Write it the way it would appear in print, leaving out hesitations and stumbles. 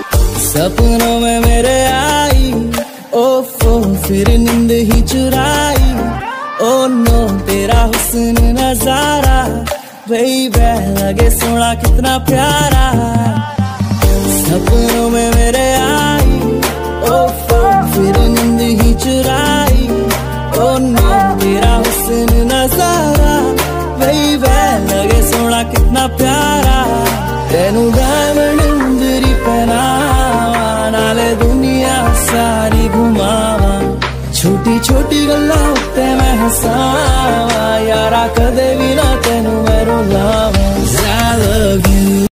सपनों में मेरे आई, ओफो फिर नींद ही चुराई। ओ नो तेरा हुस्न नजारा, बेबी लगे सोना कितना प्यारा। सपनों में मेरे आई, ओफो फिर नींद ही चुराई। ओ नो तेरा हुस्न नजारा, बेबी लगे सोना कितना प्यारा। तेनू डायमंड मुंदरी पहनावा, नाले दुनिया सारी घुमावा। छोटी छोटी गल्लां उत्ते मैं हसावा, यारा कदे भी ना तेनू मैं रुलावा। I love you।